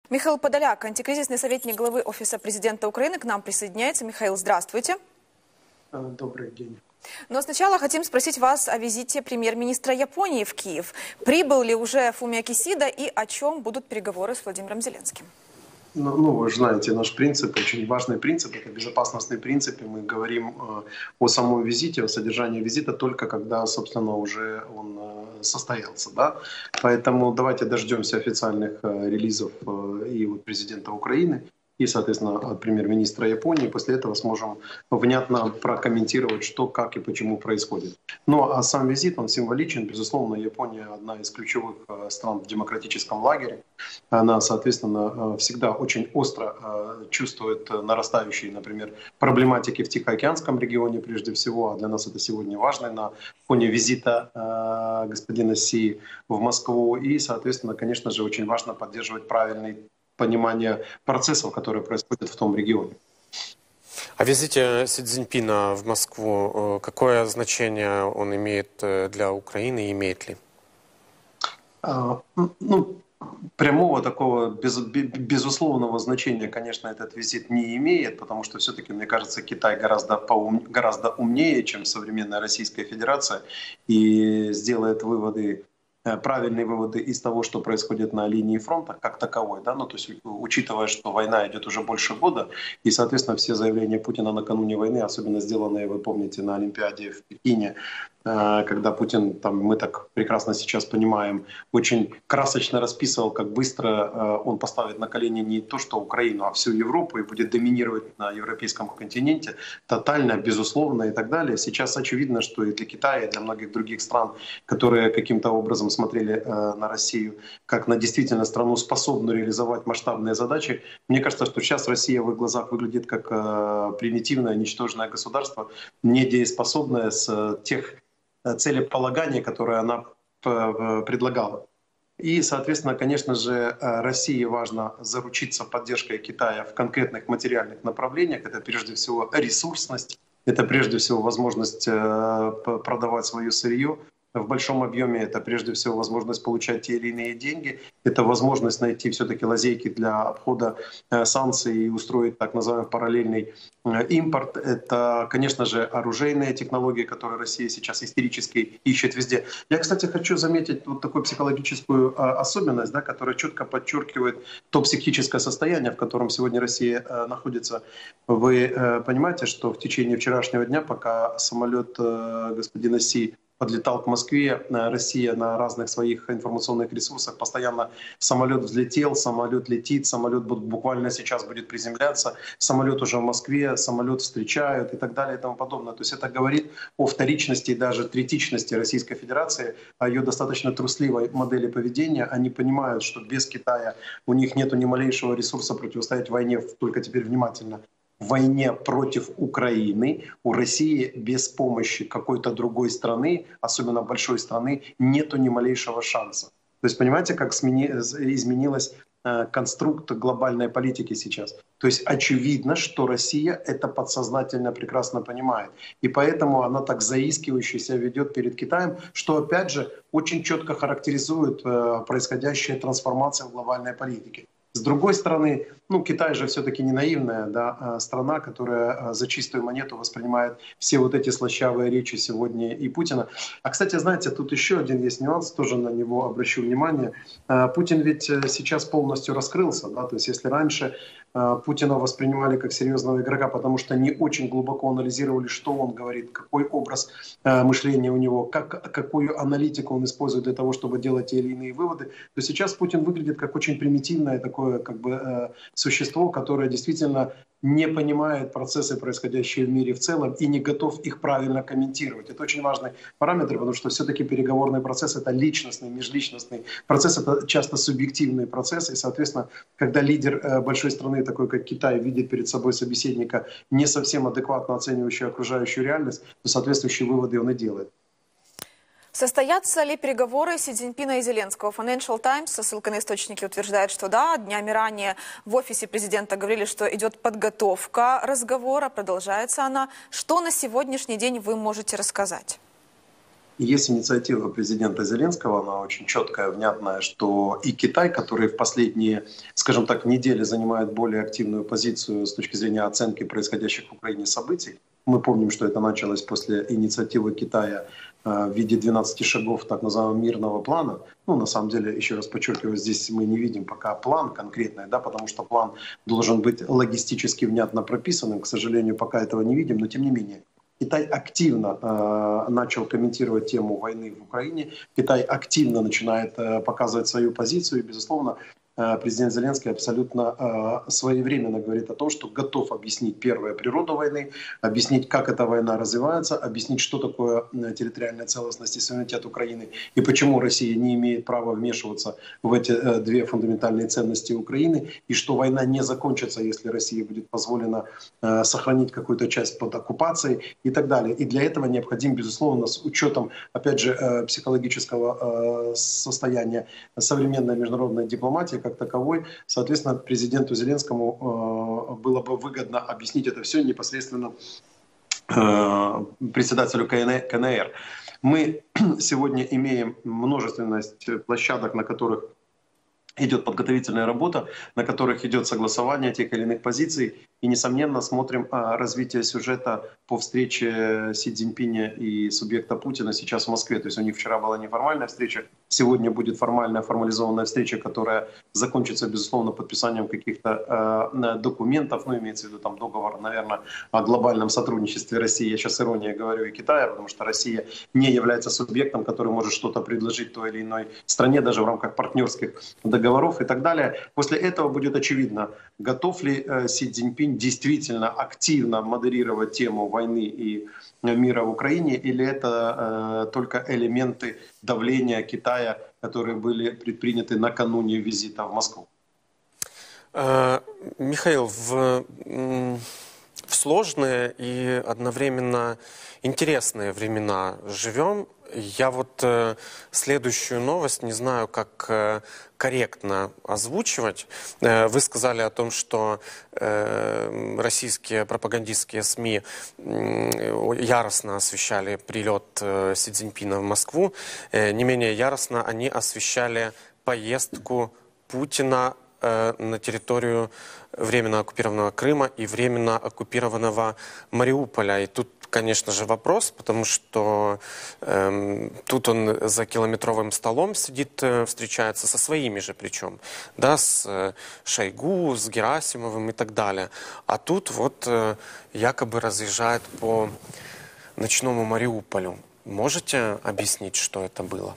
Михаил Подоляк, антикризисный советник главы Офиса президента Украины, к нам присоединяется. Михаил, здравствуйте. Добрый день. Но сначала хотим спросить вас о визите премьер-министра Японии в Киев. Прибыл ли уже Фумио Кисида и о чем будут переговоры с Владимиром Зеленским? Ну, вы же знаете, наш принцип, очень важный принцип, это безопасностный принцип, и мы говорим о самом визите, о содержании визита только когда, собственно, уже он состоялся, да. Поэтому давайте дождемся официальных релизов и от президента Украины, и, соответственно, от премьер-министра Японии. После этого сможем внятно прокомментировать, что, как и почему происходит. Ну, а сам визит, он символичен. Безусловно, Япония одна из ключевых стран в демократическом лагере. Она, соответственно, всегда очень остро чувствует нарастающие, например, проблематики в Тихоокеанском регионе прежде всего. А для нас это сегодня важно на фоне визита господина Си в Москву. И, соответственно, конечно же, очень важно поддерживать правильный понимание процессов, которые происходят в том регионе. О визите Си Цзиньпина в Москву, какое значение он имеет для Украины, имеет ли? Прямого такого безусловного значения, конечно, этот визит не имеет, потому что все-таки, мне кажется, Китай гораздо умнее, чем современная Российская Федерация, и сделает правильные выводы из того, что происходит на линии фронта как таковой, да, ну, то есть учитывая, что война идет уже больше года, и, соответственно, все заявления Путина накануне войны, особенно сделанные, вы помните, на Олимпиаде в Пекине, когда Путин, там, мы так прекрасно сейчас понимаем, очень красочно расписывал, как быстро он поставит на колени не то, что Украину, а всю Европу и будет доминировать на европейском континенте тотально, безусловно и так далее. Сейчас очевидно, что и для Китая, и для многих других стран, которые каким-то образом смотрели на Россию как на действительно страну, способную реализовать масштабные задачи, мне кажется, что сейчас Россия в их глазах выглядит как примитивное, ничтожное государство, недееспособное с тех целеполагания, которые она предлагала. И, соответственно, конечно же, России важно заручиться поддержкой Китая в конкретных материальных направлениях. Это прежде всего ресурсность, это прежде всего возможность продавать свое сырье в большом объеме, это прежде всего возможность получать те или иные деньги, это возможность найти все-таки лазейки для обхода санкций и устроить так называемый параллельный импорт. Это, конечно же, оружейные технологии, которые Россия сейчас истерически ищет везде. Я, кстати, хочу заметить вот такую психологическую особенность, да, которая четко подчеркивает то психическое состояние, в котором сегодня Россия находится. Вы понимаете, что в течение вчерашнего дня, пока самолет господина Си подлетал к Москве, Россия на разных своих информационных ресурсах постоянно самолет взлетел, самолет летит, самолет буквально сейчас будет приземляться, самолет уже в Москве, самолет встречают и так далее и тому подобное. То есть это говорит о вторичности и даже третичности Российской Федерации, о ее достаточно трусливой модели поведения. Они понимают, что без Китая у них нет ни малейшего ресурса противостоять войне, только теперь внимательно, в войне против Украины у России без помощи какой-то другой страны, особенно большой страны, нету ни малейшего шанса. То есть понимаете, как изменилась конструкт глобальной политики сейчас. То есть очевидно, что Россия это подсознательно прекрасно понимает. И поэтому она так заискивающе себя ведет перед Китаем, что опять же очень четко характеризует происходящие трансформации в глобальной политике. С другой стороны, Китай же все-таки не наивная страна, которая за чистую монету воспринимает все вот эти слащавые речи сегодня и Путина. А, кстати, знаете, тут еще один есть нюанс, тоже на него обращу внимание. Путин ведь сейчас полностью раскрылся, да, то есть если раньше Путина воспринимали как серьезного игрока, потому что не очень глубоко анализировали, что он говорит, какой образ мышления у него, какую аналитику он использует для того, чтобы делать те или иные выводы, то сейчас Путин выглядит как очень примитивное такое существо, которое действительно не понимает процессы, происходящие в мире в целом, и не готов их правильно комментировать. Это очень важный параметр, потому что все-таки переговорный процесс — это личностный, межличностный процесс, это часто субъективный процесс, и, соответственно, когда лидер большой страны, такой как Китай, видит перед собой собеседника, не совсем адекватно оценивающего окружающую реальность, то соответствующие выводы он и делает. Состоятся ли переговоры Си Цзиньпина и Зеленского? Financial Times со ссылкой на источники утверждает, что да. Днями ранее в офисе президента говорили, что идет подготовка разговора, продолжается она. Что на сегодняшний день вы можете рассказать? Есть инициатива президента Зеленского, она очень четкая, внятная, что и Китай, который в последние, скажем так, недели занимает более активную позицию с точки зрения оценки происходящих в Украине событий. Мы помним, что это началось после инициативы Китая в виде 12 шагов так называемого мирного плана. Ну, на самом деле, еще раз подчеркиваю, здесь мы не видим пока план конкретный, да, потому что план должен быть логистически внятно прописанным. К сожалению, пока этого не видим, но тем не менее. Китай активно начал комментировать тему войны в Украине. Китай активно начинает показывать свою позицию. И, безусловно, президент Зеленский абсолютно своевременно говорит о том, что готов объяснить, первое, природу войны, объяснить, как эта война развивается, объяснить, что такое территориальная целостность и суверенитет Украины, и почему Россия не имеет права вмешиваться в эти две фундаментальные ценности Украины, и что война не закончится, если России будет позволено сохранить какую-то часть под оккупацией и так далее. И для этого необходим, безусловно, с учетом, опять же, психологического состояния современной международной дипломатии, как таковой, соответственно, президенту Зеленскому было бы выгодно объяснить это все непосредственно председателю КНР. Мы сегодня имеем множественность площадок, на которых идет подготовительная работа, на которых идет согласование тех или иных позиций. И, несомненно, смотрим развитие сюжета по встрече Си Цзиньпиня и субъекта Путина сейчас в Москве. То есть у них вчера была неформальная встреча, сегодня будет формальная, формализованная встреча, которая закончится, безусловно, подписанием каких-то документов, ну, имеется в виду там договор, наверное, о глобальном сотрудничестве России. Я сейчас ирония говорю и Китая, потому что Россия не является субъектом, который может что-то предложить той или иной стране, даже в рамках партнерских договоров и так далее. После этого будет очевидно, готов ли Си Цзиньпинь действительно активно модерировать тему войны и мира в Украине, или это только элементы давления Китая, которые были предприняты накануне визита в Москву? Михаил, в сложные и одновременно интересные времена живем. Я вот следующую новость не знаю, как корректно озвучивать. Вы сказали о том, что российские пропагандистские СМИ яростно освещали прилет Си Цзиньпина в Москву. Не менее яростно они освещали поездку Путина на территорию временно оккупированного Крыма и временно оккупированного Мариуполя. И тут, конечно же, вопрос, потому что тут он за километровым столом сидит, встречается со своими же причем, да, с Шойгу, с Герасимовым и так далее. А тут вот якобы разъезжает по ночному Мариуполю. Можете объяснить, что это было?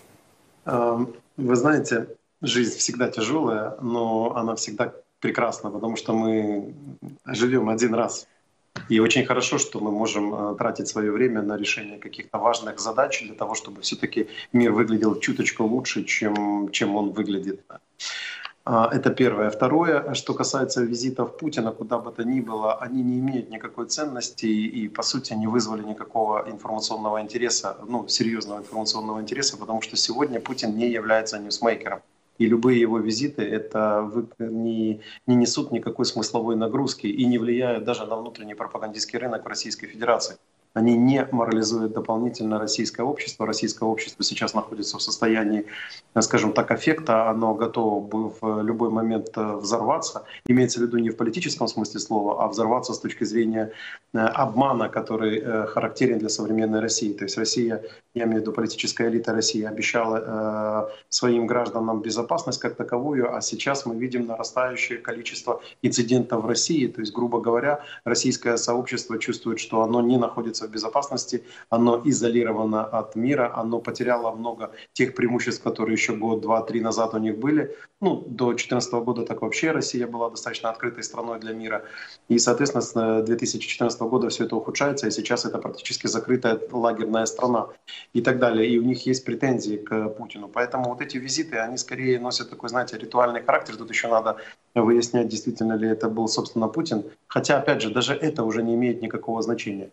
Вы знаете, жизнь всегда тяжелая, но она всегда прекрасна, потому что мы живем один раз. И очень хорошо, что мы можем тратить свое время на решение каких-то важных задач для того, чтобы все-таки мир выглядел чуточку лучше, чем он выглядит. Это первое. Второе, что касается визитов Путина, куда бы то ни было, они не имеют никакой ценности и, по сути, не вызвали никакого информационного интереса, ну, серьезного информационного интереса, потому что сегодня Путин не является ньюсмейкером. И любые его визиты это не несут никакой смысловой нагрузки и не влияют даже на внутренний пропагандистский рынок в Российской Федерации. Они не морализуют дополнительно российское общество. Российское общество сейчас находится в состоянии, скажем так, аффекта. Оно готово бы в любой момент взорваться. Имеется в виду не в политическом смысле слова, а взорваться с точки зрения обмана, который характерен для современной России. То есть Россия, я имею в виду политическая элита России, обещала своим гражданам безопасность как таковую, а сейчас мы видим нарастающее количество инцидентов в России. То есть, грубо говоря, российское сообщество чувствует, что оно не находится в безопасности, оно изолировано от мира, оно потеряло много тех преимуществ, которые еще год, два, три назад у них были. Ну, до 2014 года так вообще Россия была достаточно открытой страной для мира. И, соответственно, с 2014 года все это ухудшается, и сейчас это практически закрытая лагерная страна и так далее. И у них есть претензии к Путину. Поэтому вот эти визиты, они скорее носят такой, знаете, ритуальный характер. Тут еще надо выяснять, действительно ли это был, собственно, Путин. Хотя, опять же, даже это уже не имеет никакого значения.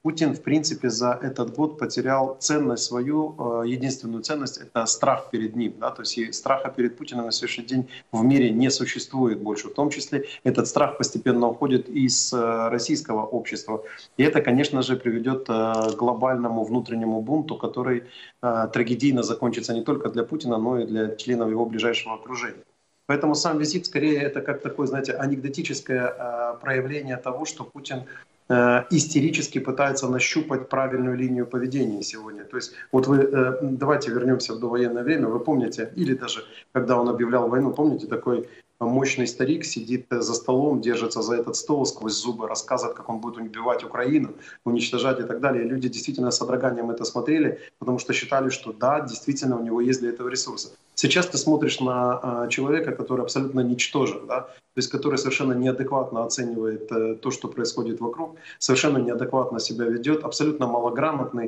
Путин, в принципе, за этот год потерял ценность свою, единственную ценность – это страх перед ним. Да? То есть и страха перед Путиным на сегодняшний день в мире не существует больше. В том числе этот страх постепенно уходит из российского общества. И это, конечно же, приведет к глобальному внутреннему бунту, который трагедийно закончится не только для Путина, но и для членов его ближайшего окружения. Поэтому сам визит, скорее, это как такое, знаете, анекдотическое проявление того, что Путин истерически пытается нащупать правильную линию поведения сегодня. То есть вот вы, давайте вернемся в довоенное время, вы помните, или даже когда он объявлял войну, помните, такой мощный старик сидит за столом, держится за этот стол, сквозь зубы рассказывает, как он будет убивать Украину, уничтожать и так далее. И люди действительно с содроганием это смотрели, потому что считали, что да, действительно у него есть для этого ресурсы. Сейчас ты смотришь на человека, который абсолютно ничтожен, да? То есть который совершенно неадекватно оценивает то, что происходит вокруг, совершенно неадекватно себя ведет, абсолютно малограмотный,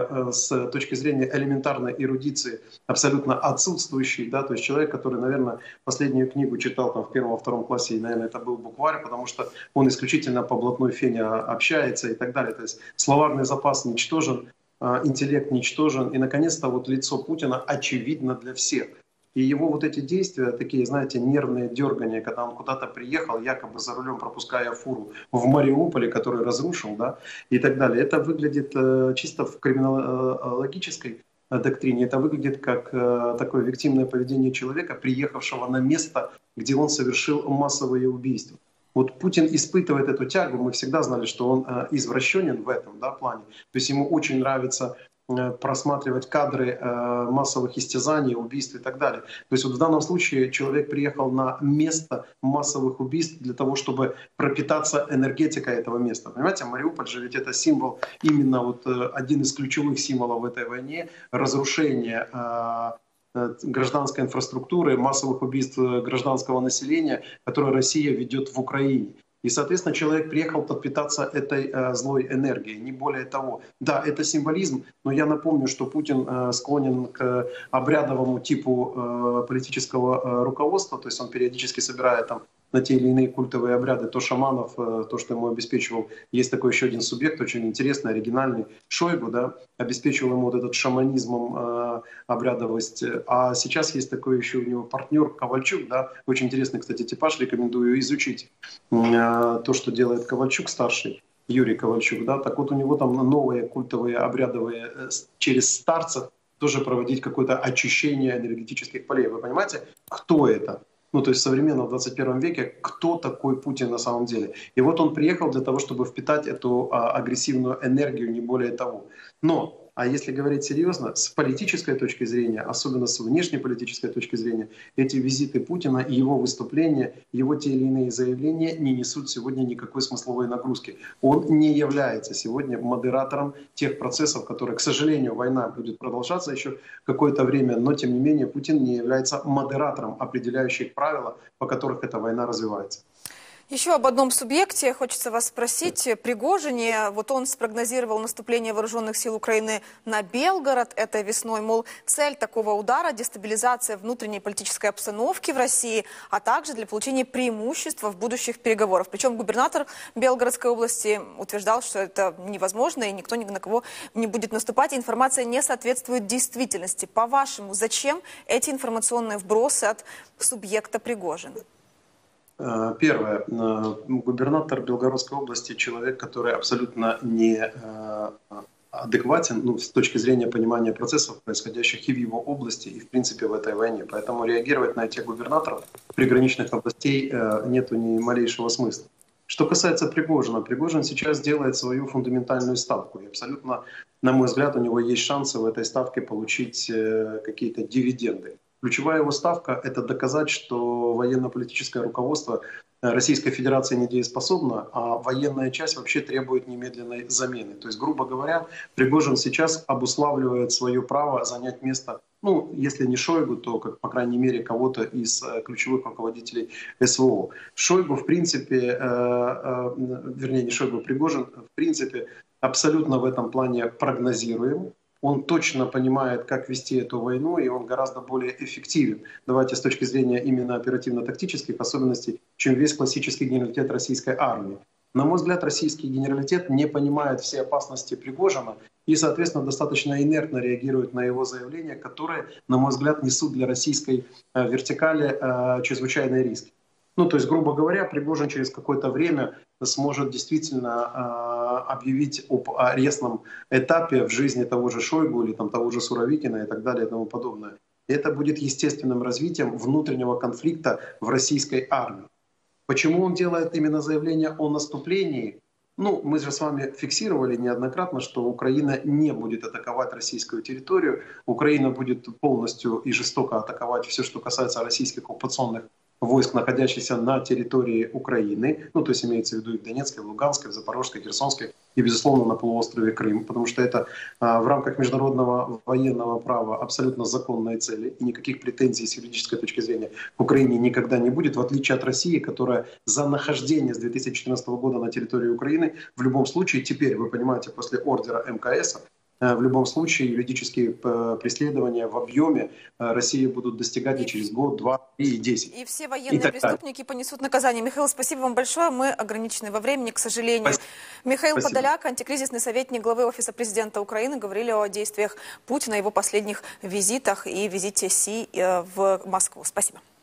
с точки зрения элементарной эрудиции, абсолютно отсутствующий. Да? То есть человек, который, наверное, последнюю книгу читал там, в 1-2 классе, и, наверное, это был букварь, потому что он исключительно по блатной фене общается и так далее. То есть словарный запас ничтожен, интеллект ничтожен. И, наконец-то, вот лицо Путина очевидно для всех. И его вот эти действия, такие, знаете, нервные дергания, когда он куда-то приехал, якобы за рулем пропуская фуру в Мариуполе, который разрушил, да, и так далее, это выглядит чисто в криминологической доктрине, это выглядит как такое виктимное поведение человека, приехавшего на место, где он совершил массовые убийства. Вот Путин испытывает эту тягу, мы всегда знали, что он извращенен в этом, да, плане. То есть ему очень нравится просматривать кадры массовых истязаний, убийств и так далее. То есть вот в данном случае человек приехал на место массовых убийств для того, чтобы пропитаться энергетикой этого места. Понимаете, Мариуполь же ведь это символ, именно вот один из ключевых символов в этой войне, разрушение гражданской инфраструктуры, массовых убийств гражданского населения, которое Россия ведет в Украине. И, соответственно, человек приехал подпитаться этой злой энергией, не более того. Да, это символизм, но я напомню, что Путин склонен к обрядовому типу политического руководства, то есть он периодически собирает там на те или иные культовые обряды, то шаманов, то, что ему обеспечивал. Есть такой еще один субъект, очень интересный, оригинальный, Шойгу, да, обеспечивал ему вот этот шаманизмом обрядовость. А сейчас есть такой еще у него партнер Ковальчук, да, очень интересный, кстати, типаж, рекомендую изучить то, что делает Ковальчук старший, Юрий Ковальчук, да, так вот у него там новые культовые обрядовые через старцев тоже проводить какое-то очищение энергетических полей. Вы понимаете, кто это? Ну, то есть современно в 21 веке, кто такой Путин на самом деле. И вот он приехал для того, чтобы впитать эту агрессивную энергию, не более того. Но, а если говорить серьезно, с политической точки зрения, особенно с внешнеполитической точки зрения, эти визиты Путина и его выступления, его те или иные заявления не несут сегодня никакой смысловой нагрузки. Он не является сегодня модератором тех процессов, которые, к сожалению, война будет продолжаться еще какое-то время, но тем не менее Путин не является модератором, определяющих правила, по которых эта война развивается. Еще об одном субъекте хочется вас спросить. Пригожине, вот он спрогнозировал наступление вооруженных сил Украины на Белгород этой весной. Мол, цель такого удара – дестабилизация внутренней политической обстановки в России, а также для получения преимущества в будущих переговорах. Причем губернатор Белгородской области утверждал, что это невозможно и никто ни на кого не будет наступать. Информация не соответствует действительности. По-вашему, зачем эти информационные вбросы от субъекта Пригожина? Первое. Губернатор Белгородской области – человек, который абсолютно не адекватен, ну, с точки зрения понимания процессов, происходящих и в его области, и в принципе в этой войне. Поэтому реагировать на этих губернаторов приграничных областей нету ни малейшего смысла. Что касается Пригожина, Пригожин сейчас делает свою фундаментальную ставку. И абсолютно, на мой взгляд, у него есть шансы в этой ставке получить какие-то дивиденды. Ключевая его ставка – это доказать, что военно-политическое руководство Российской Федерации недееспособно, а военная часть вообще требует немедленной замены. То есть, грубо говоря, Пригожин сейчас обуславливает свое право занять место, ну, если не Шойгу, то, как, по крайней мере, кого-то из ключевых руководителей СВО. Шойгу, в принципе, вернее, не Шойгу, Пригожин, в принципе, абсолютно в этом плане прогнозируем. Он точно понимает, как вести эту войну, и он гораздо более эффективен. Давайте с точки зрения именно оперативно-тактических особенностей, чем весь классический генералитет российской армии. На мой взгляд, российский генералитет не понимает все опасности Пригожина и, соответственно, достаточно инертно реагирует на его заявления, которые, на мой взгляд, несут для российской вертикали чрезвычайные риски. Ну, то есть, грубо говоря, Пригожин через какое-то время сможет действительно объявить об арестном этапе в жизни того же Шойгу или там, того же Суровикина и так далее и тому подобное. И это будет естественным развитием внутреннего конфликта в российской армии. Почему он делает именно заявление о наступлении? Ну, мы же с вами фиксировали неоднократно, что Украина не будет атаковать российскую территорию. Украина будет полностью и жестоко атаковать все, что касается российских оккупационных войск, находящихся на территории Украины, ну, то есть имеется в виду и в Донецкой, в Луганской, в Запорожской, Херсонской и, безусловно, на полуострове Крым, потому что это в рамках международного военного права абсолютно законные цели, и никаких претензий с юридической точки зрения к Украине никогда не будет, в отличие от России, которая за нахождение с 2014 года на территории Украины в любом случае, теперь, вы понимаете, после ордера МКС, в любом случае юридические преследования в объеме России будут достигать и через год, 2, 3 и 10. И все военные преступники понесут наказание. Михаил, спасибо вам большое. Мы ограничены во времени, к сожалению. Спасибо. Михаил Спасибо. Подоляк, антикризисный советник главы Офиса президента Украины, говорили о действиях Путина, его последних визитах и визите Си в Москву. Спасибо.